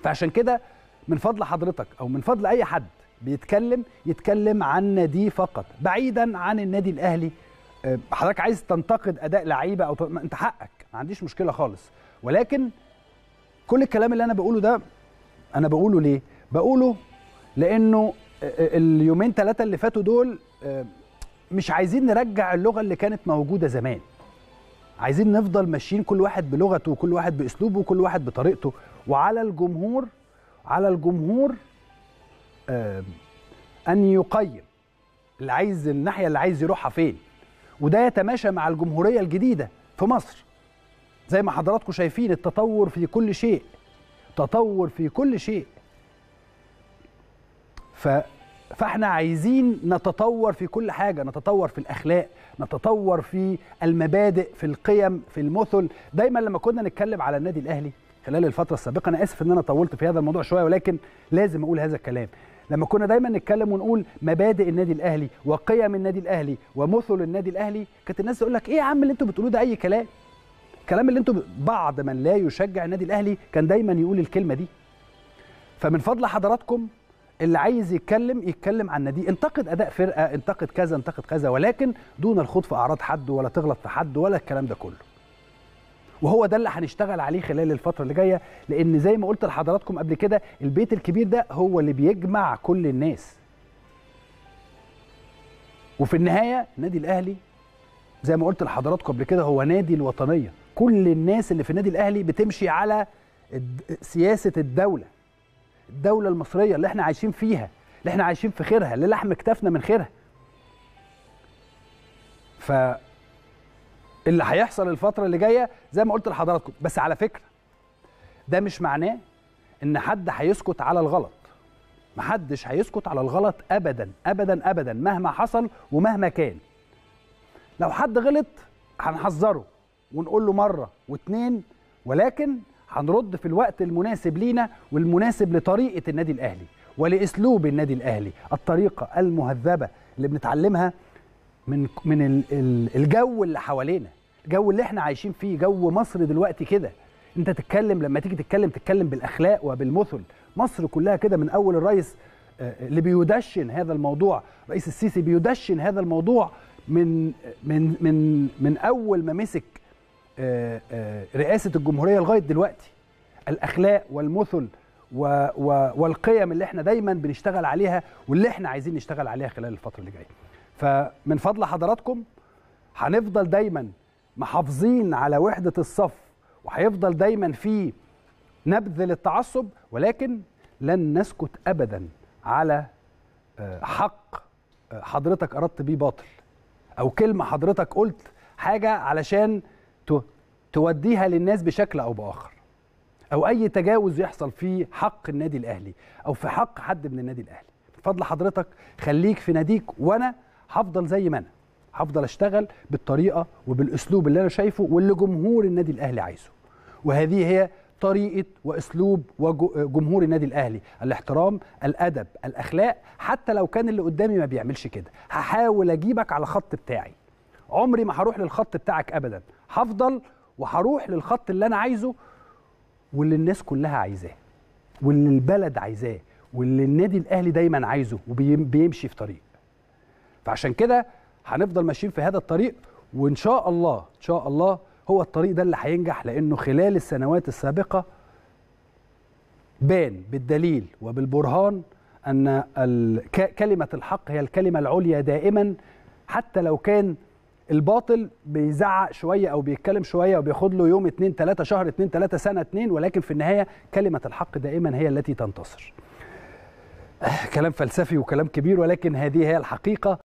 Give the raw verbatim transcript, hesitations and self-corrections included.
فعشان كده من فضل حضرتك او من فضل اي حد بيتكلم يتكلم عن ناديه فقط، بعيدا عن النادي الاهلي. حضرتك عايز تنتقد اداء لعيبه او ت... انت حقك، ما عنديش مشكله خالص، ولكن كل الكلام اللي انا بقوله ده انا بقوله ليه؟ بقوله لانه اليومين ثلاثه اللي فاتوا دول مش عايزين نرجع اللغه اللي كانت موجوده زمان. عايزين نفضل ماشيين كل واحد بلغته وكل واحد باسلوبه وكل واحد بطريقته، وعلى الجمهور على الجمهور ان يقيم اللي عايز الناحيه اللي عايز يروحها فين، وده يتماشى مع الجمهوريه الجديده في مصر. زي ما حضراتكم شايفين التطور في كل شيء، تطور في كل شيء. ف فاحنا عايزين نتطور في كل حاجه، نتطور في الاخلاق، نتطور في المبادئ، في القيم، في المثل. دايما لما كنا نتكلم على النادي الاهلي خلال الفتره السابقه، انا اسف ان انا طولت في هذا الموضوع شويه ولكن لازم اقول هذا الكلام. لما كنا دايما نتكلم ونقول مبادئ النادي الاهلي وقيم النادي الاهلي ومثل النادي الاهلي، كانت الناس تقول لك ايه يا عم اللي انتوا بتقولوه ده، اي كلام. الكلام اللي انتوا ب... بعض من لا يشجع النادي الاهلي كان دايما يقول الكلمه دي. فمن فضل حضراتكم اللي عايز يتكلم يتكلم عن نادي، انتقد اداء فرقه، انتقد كذا انتقد كذا، ولكن دون الخوض في اعراض حد ولا تغلط في حد ولا الكلام ده كله. وهو ده اللي هنشتغل عليه خلال الفتره اللي جايه، لان زي ما قلت لحضراتكم قبل كده البيت الكبير ده هو اللي بيجمع كل الناس. وفي النهايه النادي الاهلي زي ما قلت لحضراتكم قبل كده هو نادي الوطنيه، كل الناس اللي في النادي الاهلي بتمشي على سياسه الدوله، الدولة المصرية اللي احنا عايشين فيها، اللي احنا عايشين في خيرها، اللي لحم كتافنا من خيرها. ف اللي هيحصل الفترة اللي جاية زي ما قلت لحضراتكم، بس على فكرة ده مش معناه ان حد هيسكت على الغلط. محدش هيسكت على الغلط ابدا ابدا ابدا مهما حصل ومهما كان. لو حد غلط هنحذره ونقول له مرة واتنين، ولكن هنرد في الوقت المناسب لينا والمناسب لطريقة النادي الأهلي ولأسلوب النادي الأهلي، الطريقة المهذبة اللي بنتعلمها من من الجو اللي حوالينا، الجو اللي احنا عايشين فيه، جو مصر دلوقتي كده. انت تتكلم لما تيجي تتكلم تتكلم بالأخلاق وبالمثل. مصر كلها كده، من أول الرئيس اللي بيدشن هذا الموضوع، رئيس السيسي بيدشن هذا الموضوع من من من من أول ما مسك رئاسة الجمهورية لغاية دلوقتي. الأخلاق والمثل و و والقيم اللي احنا دايما بنشتغل عليها واللي احنا عايزين نشتغل عليها خلال الفترة اللي جاية. فمن فضل حضراتكم هنفضل دايما محافظين على وحدة الصف، وهيفضل دايما في نبذ للتعصب، ولكن لن نسكت أبدا على حق حضرتك أردت بيه باطل، أو كلمة حضرتك قلت حاجة علشان توديها للناس بشكل أو بآخر، أو أي تجاوز يحصل في حق النادي الأهلي أو في حق حد من النادي الأهلي. بفضل حضرتك خليك في ناديك، وأنا هفضل زي ما أنا، هفضل أشتغل بالطريقة وبالأسلوب اللي أنا شايفه واللي جمهور النادي الأهلي عايزه. وهذه هي طريقة وأسلوب جمهور النادي الأهلي، الاحترام، الأدب، الأخلاق. حتى لو كان اللي قدامي ما بيعملش كده هحاول أجيبك على خط بتاعي، عمري ما هروح للخط بتاعك أبدا، هفضل وهروح للخط اللي أنا عايزه واللي الناس كلها عايزاه واللي البلد عايزاه واللي النادي الأهلي دايما عايزه وبيمشي في طريق. فعشان كده هنفضل ماشيين في هذا الطريق، وإن شاء الله إن شاء الله هو الطريق ده اللي هينجح، لأنه خلال السنوات السابقة بان بالدليل وبالبرهان أن كلمة الحق هي الكلمة العليا دائما، حتى لو كان الباطل بيزعق شوية أو بيتكلم شوية وبياخد له يوم اتنين تلاتة، شهر اتنين تلاتة، سنة اتنين، ولكن في النهاية كلمة الحق دائما هي التي تنتصر. كلام فلسفي وكلام كبير، ولكن هذه هي الحقيقة.